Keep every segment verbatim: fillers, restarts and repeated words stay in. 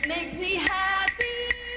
make me happy.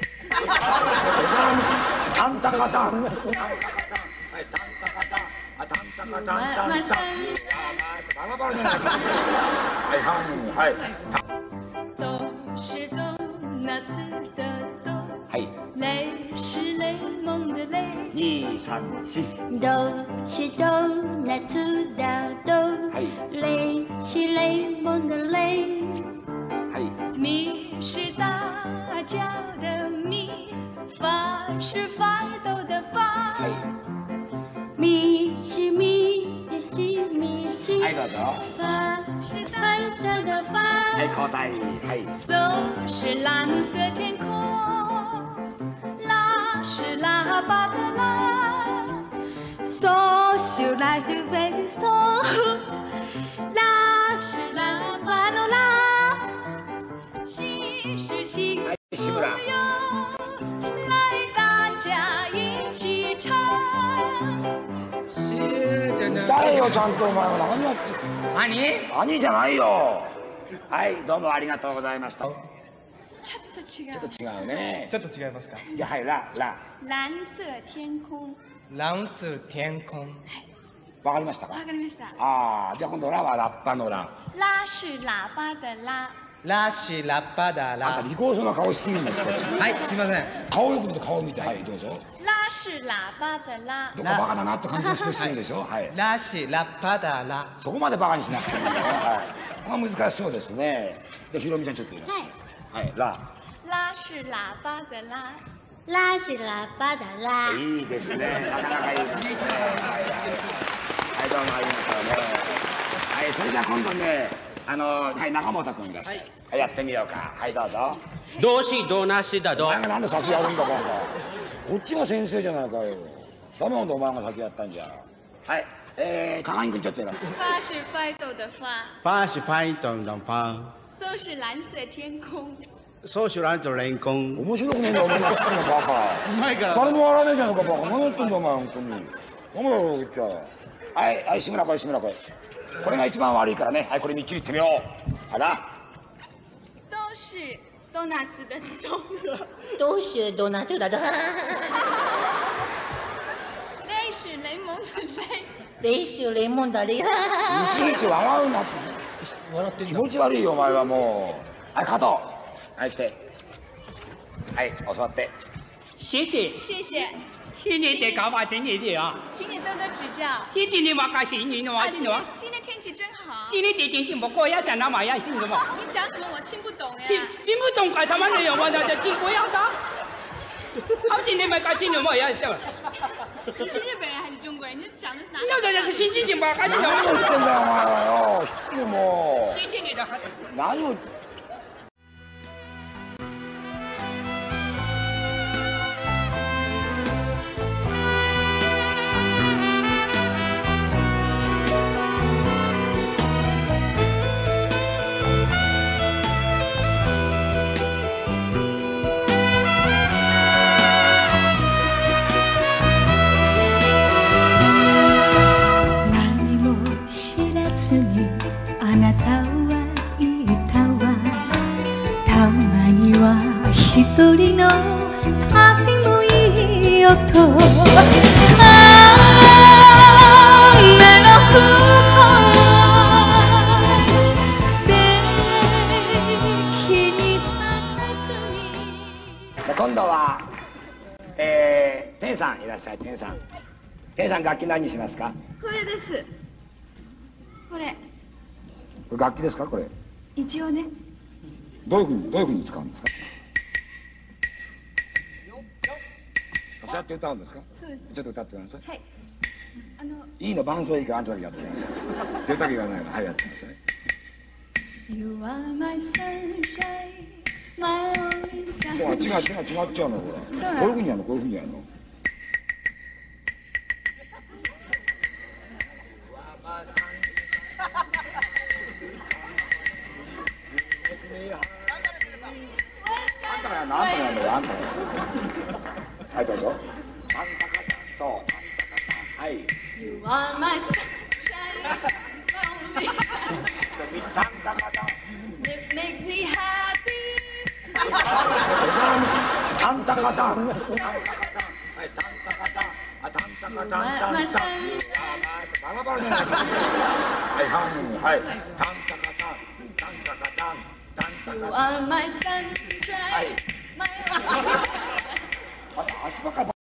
タンタカタン。タンタカタン。はい、タンタカタン。あ、タンタカタン。タンタン。あ、まあ、バラバラじゃないか。はい、ハーモニー、はい。 都是都夏的都。 はい。 泪是雷蒙的泪。 二三四。 都是都夏的都。 はい。 泪是雷蒙的泪。 はい。 咪是大叫的咪。发是发抖的发。 はい。 咪是咪是咪是。 はい、どうぞ。 发是彩色的发。 はい、交代。はい。 嗦是蓝色天空。拉是喇叭的拉。嗦是来就飞就嗦。拉是喇叭的拉。西是西。 はい、志村。歌えよちゃんとお前は何やって兄兄じゃないよ。はいどうもありがとうございました。 ちょっと違うちょっと違うね。 ちょっと違いますか。 じゃあはいララ蓝色天空。 蓝色天空。 わかりましたか。 わかりました。 ああじゃあ今度ラはラッパのラ。 拉是喇叭的拉。 ラシラッパダあんラ。 た利口そうな顔しすぎるんです少し。 はいすいません。 顔よく見て顔見てはいどうぞ。 拉是喇叭的拉。 どこバカだなって感じが少しするでしょ。はい。 ラシラッパダラ。 そこまでバカにしなくていいんだよ。はい。まあ難しそうですね。じゃあひろみちゃんちょっと言います。はい。はいラ。 拉是喇叭的拉。拉是喇叭的拉。 いいですね。なかなかいいですね。はいどうもありがとうね。はいそれじゃあ今度ねあのはい中本君いらっしゃい。はいやってみようか。はいどうぞ。 どうしどなしだど。 お前がなんで先やるんだバカ。こっちが先生じゃないかよ。ダメなんだお前が先やったんじゃ。はいえー鏡君ちょっとやら。 发是发抖的发。 发是发抖的发。 嗦是蓝色天空。 ソーシュランとレンコン。 面白くねえんだお前が知ってんのバカ。 うまいから。 誰も笑わねえじゃんかバカ。何やってんだお前本当に。何だろうこっちは。はいはい志村こい志村こい。これが一番悪いからね。はいこれみっちり言ってみよう。あら。 都是ドーナツ的都。 都是ドーナツだだ。 泪是雷蒙的泪。 レイシュレモンだれ。 いちいち笑うなって。 笑ってんだ。 気持ち悪いよお前はもう。はいカット。はい来て。はいお座って。 谢谢， 谢谢， 新年的搞法今年的啊， 请你多多指教。 今年的话开新年的话， 啊，今天今年今天天气真好。 今年的天气不过要讲那嘛要新的嘛， 你讲什么我听不懂呀。 听听不懂该他妈的有嘛的，经过要他，好几年没搞今年嘛要的。 你是日本人还是中国人？你讲的哪？ 那当然是新季节嘛，开心的何を言ってん嘛。 だよお前はよ。でも谢谢你的。 何を。 あなたは言ったわ。たまには一人の旅もいいよと。ああ目の雲で気に立たずに。 今度はえー天さんいらっしゃい。天さん天さん楽器何にしますか。 これです。これこれ楽器ですかこれ。 一応ね。 どういうふうにどういうふうに使うんですか。そうやって歌うんですか。 そうです。 ちょっと歌ってください。 はい。あのいいの伴奏いいからあんただけやってください。それだけ言わないの。はいやってください。 You are my sunshine, my only もう違う違う sunshine。 違っちゃうのこれ。 そうなのこういうふうにやるのこういうふうにやるの。あんたがやるのあんたがやるのよあんたが。はいどうぞ。あんたかそうあんたかはい。 You are my sunshine, my only sunshine。 あんたか Make me happy. タンタカタンタンタカタンはいタンタカタンあタンタカタンタンタンバラバラじゃないかはいはいタンタカタンタンタカタンタンタカタン You are my sunshine, my 足ばかり